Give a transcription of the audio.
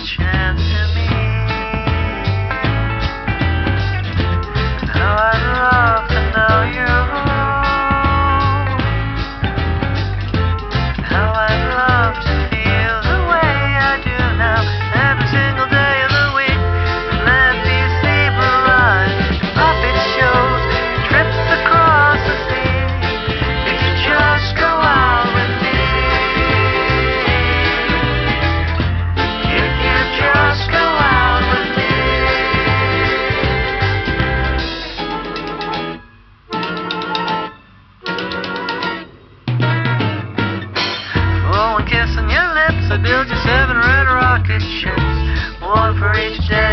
a chance to meet. Now I'd love to know you. How I'd love to feel the way I do now, every single day of the week. And let these zebra rides, puppet shows, trips across the sea. If you just go out with me. If you just go out with me. For one kiss on your lips, I build you 7 red rocket ships, one for each day.